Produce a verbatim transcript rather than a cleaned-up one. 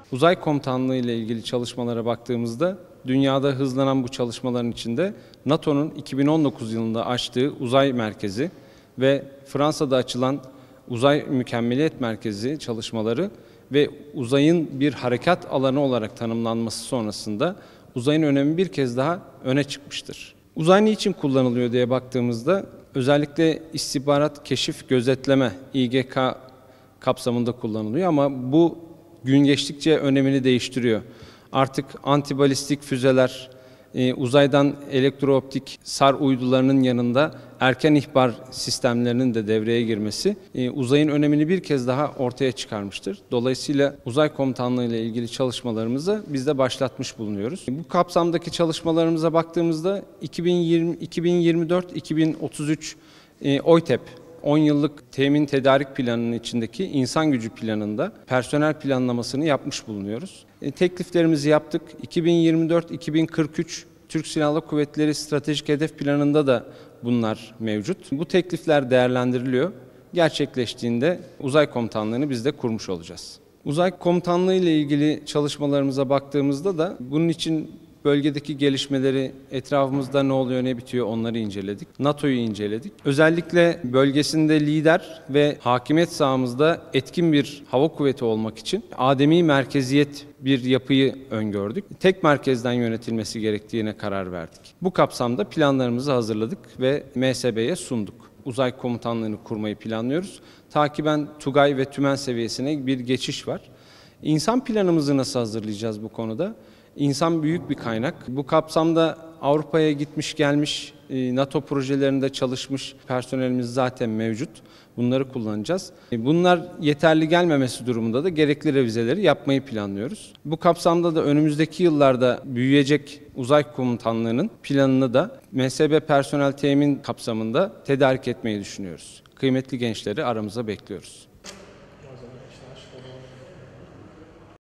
Uzay komutanlığı ile ilgili çalışmalara baktığımızda dünyada hızlanan bu çalışmaların içinde NATO'nun iki bin on dokuz yılında açtığı uzay merkezi ve Fransa'da açılan uzay mükemmeliyet merkezi çalışmaları ve uzayın bir harekat alanı olarak tanımlanması sonrasında uzayın önemi bir kez daha öne çıkmıştır. Uzay niçin kullanılıyor diye baktığımızda özellikle istihbarat, keşif, gözetleme İ G K kapsamında kullanılıyor ama bu gün geçtikçe önemini değiştiriyor. Artık antibalistik füzeler, e, uzaydan elektrooptik SAR uydularının yanında erken ihbar sistemlerinin de devreye girmesi e, uzayın önemini bir kez daha ortaya çıkarmıştır. Dolayısıyla uzay komutanlığı ile ilgili çalışmalarımızı biz de başlatmış bulunuyoruz. Bu kapsamdaki çalışmalarımıza baktığımızda iki bin yirmi, iki bin yirmi dört iki bin otuz üç e, OYTEP on yıllık temin tedarik planının içindeki insan gücü planında personel planlamasını yapmış bulunuyoruz. E, tekliflerimizi yaptık. iki bin yirmi dört iki bin kırk üç Türk Silahlı Kuvvetleri Stratejik Hedef Planı'nda da bunlar mevcut. Bu teklifler değerlendiriliyor. Gerçekleştiğinde uzay komutanlığını biz de kurmuş olacağız. Uzay komutanlığı ile ilgili çalışmalarımıza baktığımızda da bunun için bölgedeki gelişmeleri, etrafımızda ne oluyor, ne bitiyor onları inceledik. NATO'yu inceledik. Özellikle bölgesinde lider ve hakimiyet sahamızda etkin bir hava kuvveti olmak için ademi merkeziyet bir yapıyı öngördük. Tek merkezden yönetilmesi gerektiğine karar verdik. Bu kapsamda planlarımızı hazırladık ve M S B'ye sunduk. Uzay komutanlığını kurmayı planlıyoruz. Takiben Tugay ve Tümen seviyesine bir geçiş var. İnsan planımızı nasıl hazırlayacağız bu konuda? İnsan büyük bir kaynak. Bu kapsamda Avrupa'ya gitmiş gelmiş, NATO projelerinde çalışmış personelimiz zaten mevcut. Bunları kullanacağız. Bunlar yeterli gelmemesi durumunda da gerekli revizeleri yapmayı planlıyoruz. Bu kapsamda da önümüzdeki yıllarda büyüyecek uzay komutanlığının planını da M S B personel temin kapsamında tedarik etmeyi düşünüyoruz. Kıymetli gençleri aramıza bekliyoruz.